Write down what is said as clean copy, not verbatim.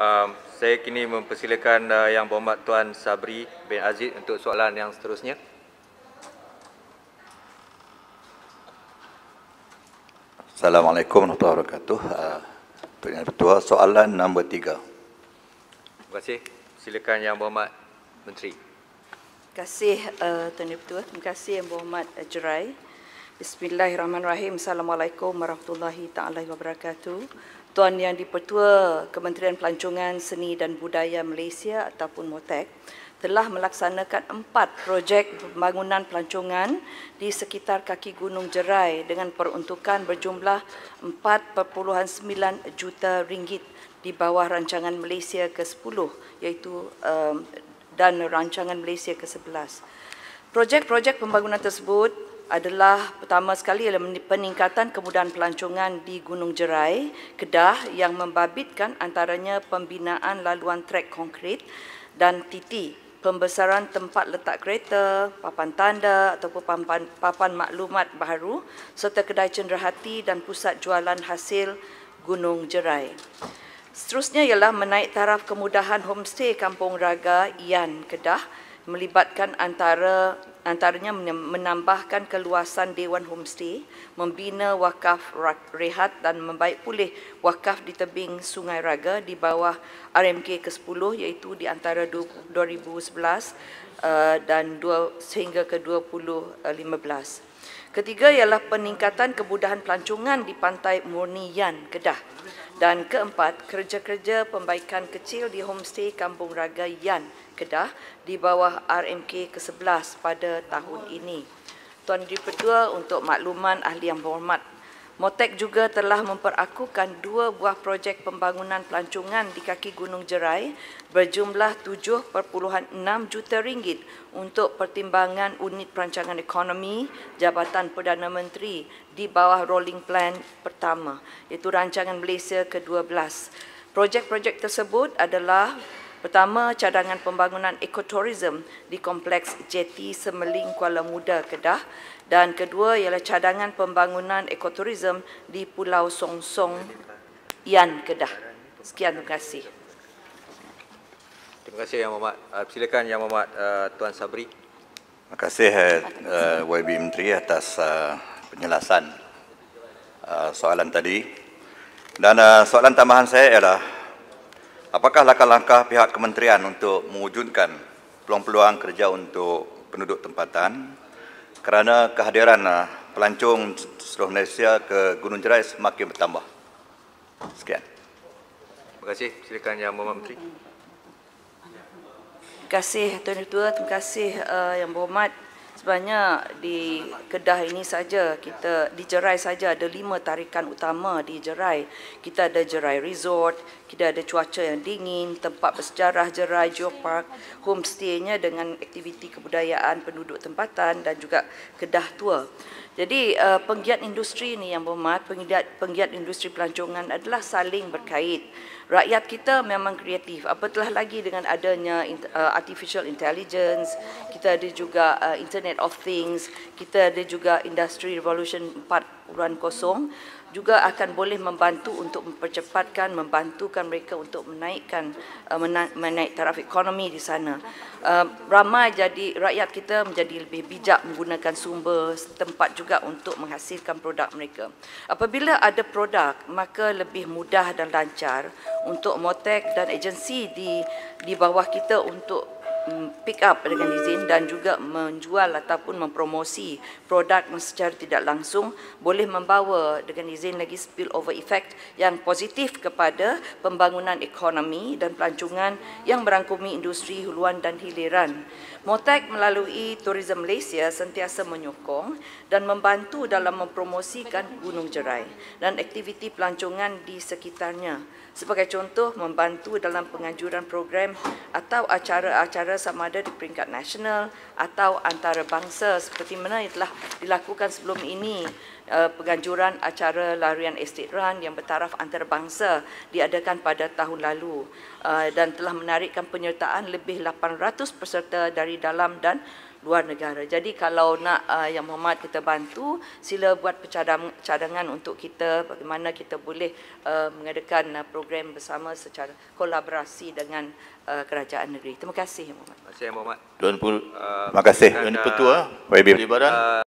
Saya kini mempersilakan Yang Berhormat Tuan Sabri bin Aziz untuk soalan yang seterusnya. Assalamualaikum warahmatullahi wabarakatuh. Tuan Yang Bertuah, soalan nombor 3. Terima kasih. Silakan Yang Berhormat Menteri. Terima kasih Tuan Yang Bertuah. Terima kasih Yang Berhormat Jerai. Bismillahirrahmanirrahim. Assalamualaikum warahmatullahi taala wabarakatuh. Tuan Yang di-Pertua Kementerian Pelancongan Seni dan Budaya Malaysia ataupun MOTEC telah melaksanakan 4 projek pembangunan pelancongan di sekitar kaki Gunung Jerai dengan peruntukan berjumlah 4.9 juta ringgit di bawah rancangan Malaysia ke-10 iaitu dan rancangan Malaysia ke-11. Projek-projek pembangunan tersebut adalah pertama sekali adalah peningkatan kemudahan pelancongan di Gunung Jerai, Kedah yang membabitkan antaranya pembinaan laluan trek konkrit dan titi, pembesaran tempat letak kereta, papan tanda ataupun papan maklumat baharu serta kedai cenderahati dan pusat jualan hasil Gunung Jerai. Seterusnya ialah menaik taraf kemudahan homestay Kampung Raga Ian Kedah melibatkan antaranya menambahkan keluasan Dewan Homestay, membina wakaf rehat dan membaik pulih wakaf di tebing Sungai Raga di bawah RMK ke-10 iaitu di antara 2011 dan sehingga ke 2015. Ketiga ialah peningkatan kemudahan pelancongan di Pantai Murni Yan, Kedah. Dan keempat, kerja-kerja pembaikan kecil di homestay Kampung Raga Yan, Kedah di bawah RMK ke-11 pada tahun ini. Tuan di-Pertua, untuk makluman ahli yang berhormat, MOTEC juga telah memperakukan 2 buah projek pembangunan pelancongan di kaki Gunung Jerai berjumlah 7.6 juta ringgit untuk pertimbangan unit perancangan ekonomi Jabatan Perdana Menteri di bawah rolling plan pertama iaitu rancangan Malaysia ke-12. Projek-projek tersebut adalah pertama, cadangan pembangunan ekotourism di Kompleks Jetty Semeling Kuala Muda, Kedah. Dan kedua ialah cadangan pembangunan ekotourism di Pulau Songsong, Ian, Kedah. Sekian, terima kasih. Terima kasih Yang Berhormat. Silakan Yang Berhormat Tuan Sabri. Terima kasih YB Menteri atas penjelasan soalan tadi. Dan soalan tambahan saya ialah, apakah langkah-langkah pihak kementerian untuk mewujudkan peluang-peluang kerja untuk penduduk tempatan kerana kehadiran pelancong seluruh Malaysia ke Gunung Jerai semakin bertambah? Sekian. Terima kasih. Silakan Yang Berhormat Menteri. Terima kasih Tuan Ketua, terima kasih Yang Berhormat. Sebenarnya di Kedah ini saja, di Jerai saja ada 5 tarikan utama di Jerai. Kita ada Jerai Resort, kita ada cuaca yang dingin, tempat bersejarah Jerai Geopark, homestay-nya dengan aktiviti kebudayaan penduduk tempatan dan juga Kedah Tour. Jadi penggiat industri ini Yang Berhormat, penggiat industri pelancongan adalah saling berkait. Rakyat kita memang kreatif, apatah lagi dengan adanya artificial intelligence, kita ada juga Internet of Things, kita ada juga Industry Revolution 4.0, juga akan boleh membantu untuk membantukan mereka untuk menaik taraf ekonomi di sana. Ramai jadi rakyat kita menjadi lebih bijak menggunakan sumber tempat juga untuk menghasilkan produk mereka. Apabila ada produk, maka lebih mudah dan lancar untuk MOTEC dan agensi di bawah kita untuk pick up dengan izin dan juga menjual ataupun mempromosi produk secara tidak langsung, boleh membawa dengan izin lagi spillover effect yang positif kepada pembangunan ekonomi dan pelancongan yang merangkumi industri huluan dan hiliran. MOTEC melalui Tourism Malaysia sentiasa menyokong dan membantu dalam mempromosikan Gunung Jerai dan aktiviti pelancongan di sekitarnya. Sebagai contoh, membantu dalam penganjuran program atau acara-acara sama ada di peringkat nasional atau antarabangsa seperti mana yang telah dilakukan sebelum ini, penganjuran acara larian estate run yang bertaraf antarabangsa diadakan pada tahun lalu dan telah menarikkan penyertaan lebih 800 peserta dari dalam dan luar negara. Jadi kalau nak Yang Berhormat kita bantu, sila buat cadangan untuk kita bagaimana kita boleh mengadakan program bersama secara kolaborasi dengan kerajaan negeri. Terima kasih Yang Berhormat. Terima kasih Yang Berhormat. Terima kasih Tuan Petua YB Libaran.